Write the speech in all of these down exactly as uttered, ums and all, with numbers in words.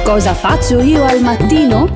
Cosa faccio io al mattino?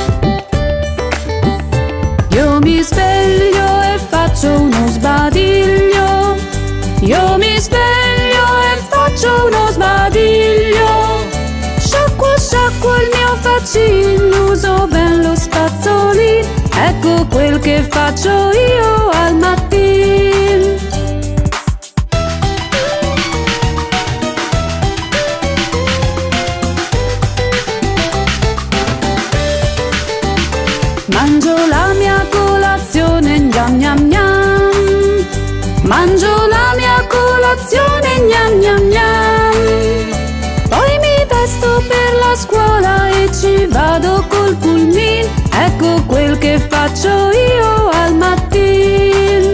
Io mi sveglio e faccio uno sbadiglio. Io mi sveglio e faccio uno sbadiglio. Sciacquo, sciacquo il mio faccino, uso ben lo spazzolino. Ecco quel che faccio io al mattino. Mangio la mia colazione, gnam gnam gnam. Mangio la mia colazione, gnam gnam gnam. Poi mi vesto per la scuola e ci vado col pulmino. Ecco quel che faccio io al mattino.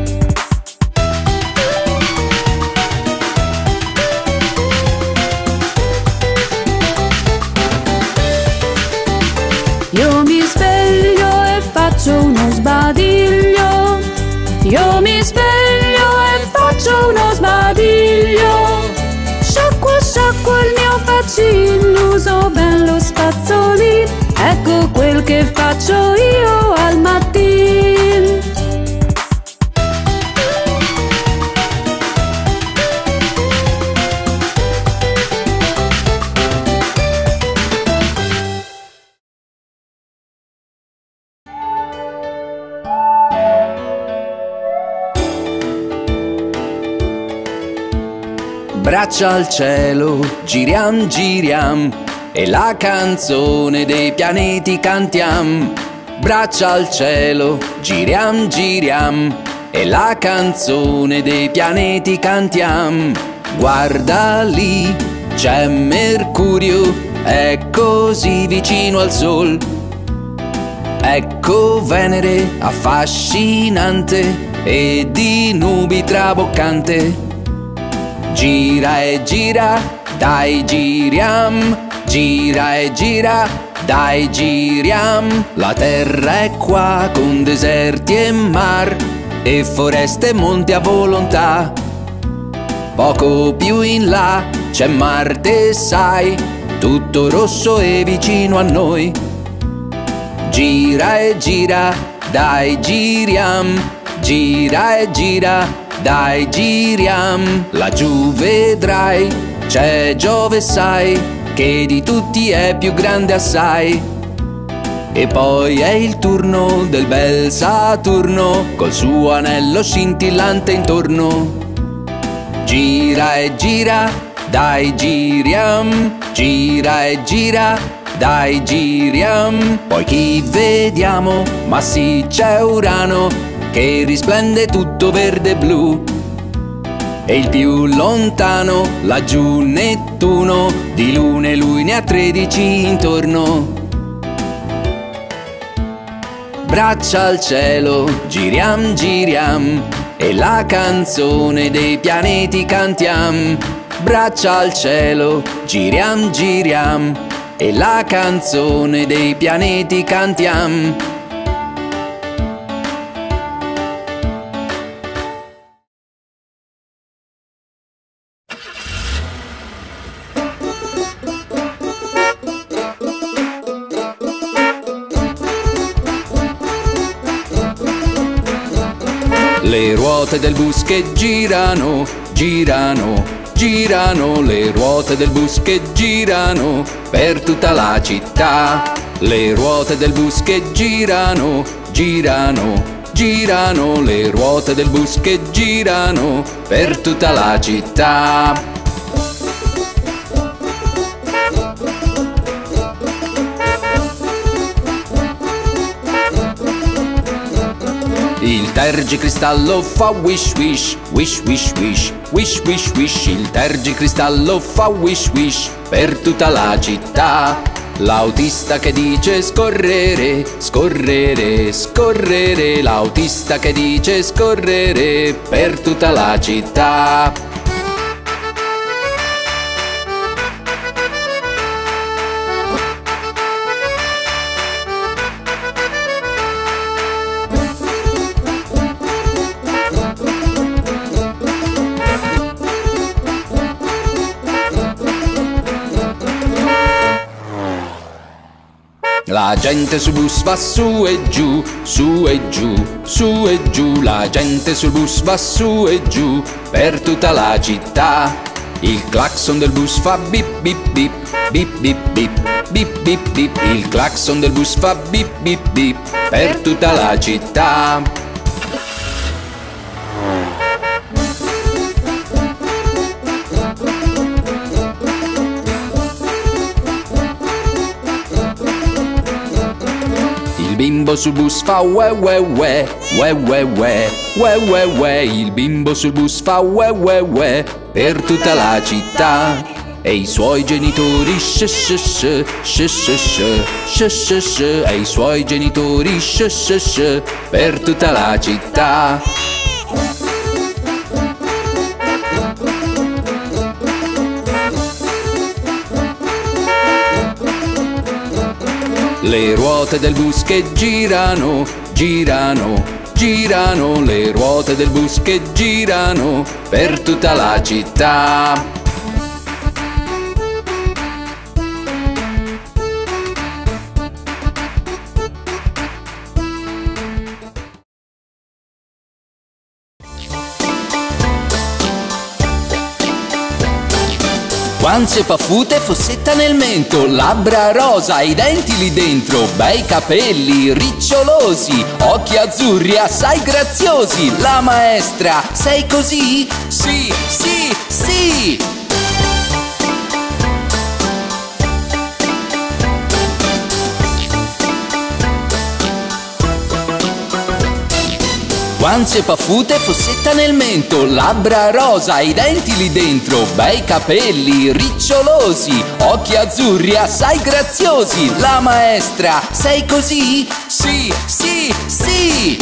Io mi sveglio e faccio uno sbadiglio. Io mi sveglio e faccio uno sbadiglio. Sciacquo, sciacquo il mio faccino, uso ben lo spazzolino. Ecco quel che faccio io al mattino. Braccia al cielo, giriam giriam, e la canzone dei pianeti cantiam. Braccia al cielo, giriam giriam, e la canzone dei pianeti cantiam. Guarda lì, c'è Mercurio, è così vicino al Sol. Ecco Venere, affascinante, e di nubi traboccante. Gira e gira, dai giriam, gira e gira, dai giriam. La terra è qua con deserti e mar, e foreste e monti a volontà. Poco più in là c'è Marte, sai, tutto rosso e vicino a noi. Gira e gira, dai giriam, gira e gira, dai giriam. Laggiù vedrai, c'è Giove, sai, che di tutti è più grande assai. E poi è il turno del bel Saturno, col suo anello scintillante intorno. Gira e gira, dai giriam, gira e gira, dai giriam. Poi chi vediamo? Ma sì, c'è Urano, che risplende tutto verde e blu. E il più lontano, laggiù Nettuno, di lune lui ne ha tredici intorno. Braccia al cielo, giriam giriam, e la canzone dei pianeti cantiam. Braccia al cielo, giriam giriam, e la canzone dei pianeti cantiam. Le ruote del bus che girano, girano, girano. Le ruote del bus che girano per tutta la città. Le ruote del bus che girano, girano, girano. Le ruote del bus che girano per tutta la città. Il tergicristallo fa wish wish, wish wish wish, wish wish wish. Il tergicristallo fa wish wish per tutta la città. L'autista che dice scorrere, scorrere, scorrere. L'autista che dice scorrere per tutta la città. La gente sul bus va su e giù, su e giù, su e giù. La gente sul bus va su e giù per tutta la città. Il clacson del bus fa bip bip bip, bip bip bip, bip bip bip. Il clacson del bus fa bip bip bip per tutta la città. Il bimbo sul bus fa ue ue ue, ue ue ue, ue ue ue. Il bimbo sul bus fa ue ue ue per tutta la città. E i suoi genitori sh sh sh, sh sh sh, sh sh sh. E i suoi genitori sh sh sh per tutta la città. Le ruote del bus che girano, girano, girano. Le ruote del bus che girano per tutta la città. Guance paffute, fossetta nel mento, labbra rosa, i denti lì dentro, bei capelli ricciolosi, occhi azzurri assai graziosi. La maestra, sei così? Sì, sì, sì! Guance paffute, fossetta nel mento, labbra rosa, i denti lì dentro, bei capelli ricciolosi, occhi azzurri assai graziosi. La maestra, sei così? Sì, sì, sì!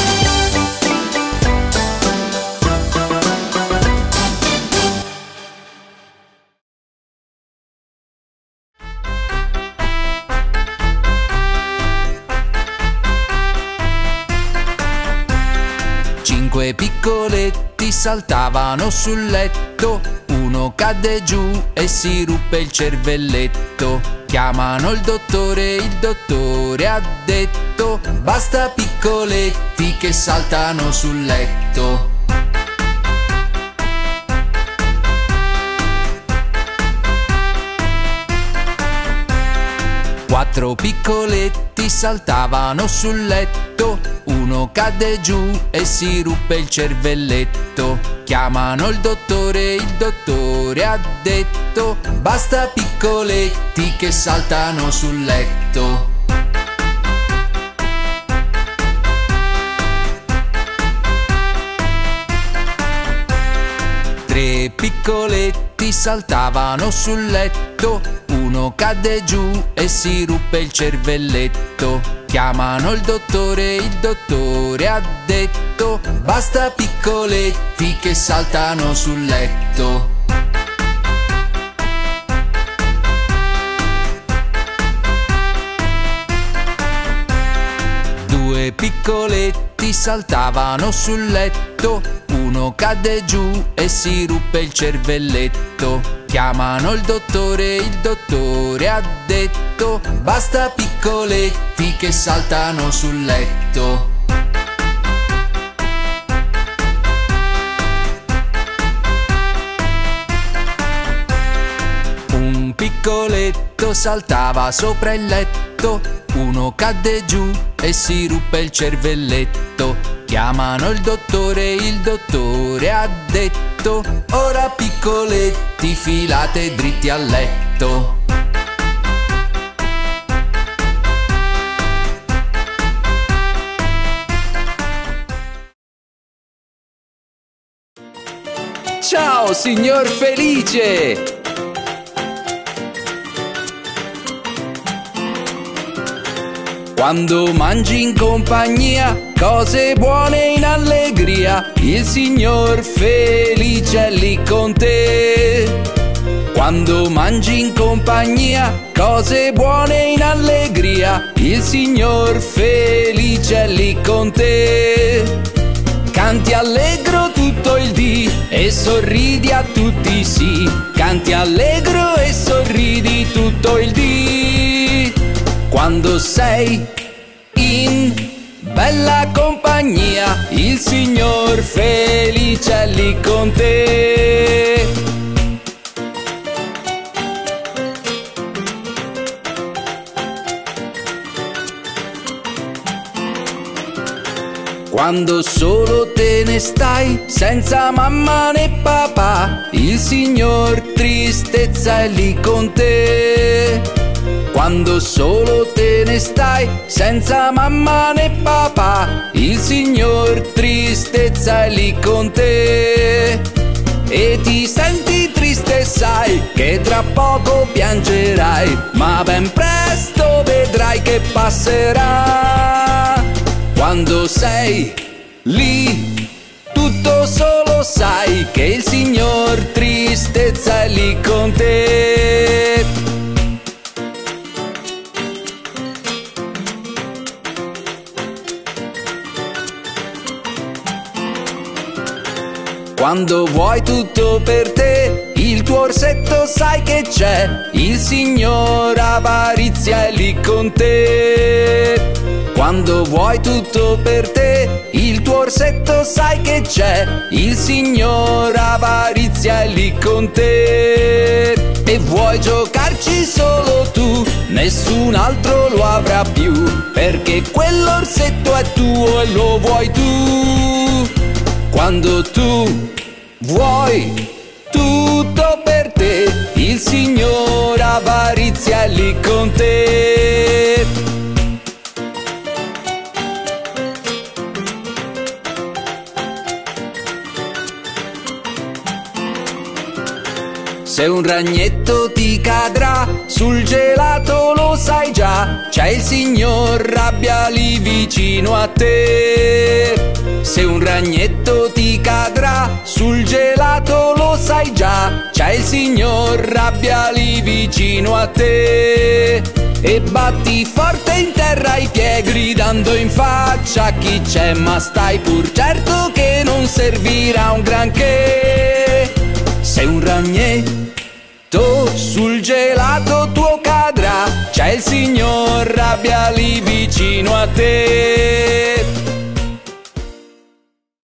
Cinque piccoletti saltavano sul letto, uno cadde giù e si ruppe il cervelletto. Chiamano il dottore, il dottore ha detto: basta piccoletti che saltano sul letto. Quattro piccoletti saltavano sul letto, uno cadde giù e si ruppe il cervelletto. Chiamano il dottore, il dottore ha detto: basta piccoletti che saltano sul letto. Tre piccoletti saltavano sul letto, uno cadde giù e si ruppe il cervelletto. Chiamano il dottore, il dottore ha detto: basta piccoletti che saltano sul letto. Due piccoletti saltavano sul letto, uno cadde giù e si ruppe il cervelletto. Chiamano il dottore, il dottore ha detto: basta piccoletti che saltano sul letto. Un piccoletto saltava sopra il letto, uno cadde giù e si ruppe il cervelletto. Chiamano il dottore, il dottore ha detto: ora piccoletti filate dritti al letto. Ciao signor Felice! Quando mangi in compagnia cose buone in allegria, il signor Felice è lì con te. Quando mangi in compagnia cose buone in allegria, il signor Felice è lì con te. Canti allegro tutto il dì e sorridi a tutti sì. Canti allegro e sorridi tutto il dì. Quando sei in bella compagnia, il Signor felice è lì con te. Quando solo te ne stai, senza mamma né papà, il Signor tristezza è lì con te. Quando solo te ne stai, senza mamma né papà, il Signor tristezza è lì con te. E ti senti triste, sai che tra poco piangerai, ma ben presto vedrai che passerà. Quando sei lì, tutto solo sai che il Signor tristezza è lì con te. Quando vuoi tutto per te, il tuo orsetto sai che c'è, il Signor avarizia è lì con te. Quando vuoi tutto per te, il tuo orsetto sai che c'è, il Signor avarizia è lì con te. E vuoi giocarci solo tu, nessun altro lo avrà più, perché quell'orsetto è tuo e lo vuoi tu. Quando tu vuoi tutto per te, il Signor avarizia è lì con te. Se un ragnetto ti cadrà sul gelato lo sai già, c'è il Signor rabbia lì vicino a te. Se un ragnetto ti cadrà sul gelato lo sai già, c'è il Signor rabbia lì vicino a te. E batti forte in terra i piedi gridando in faccia a chi c'è, ma stai pur certo che non servirà un granché. Se un ragnetto sul gelato tuo cadrà, c'è il Signor rabbia lì vicino a te.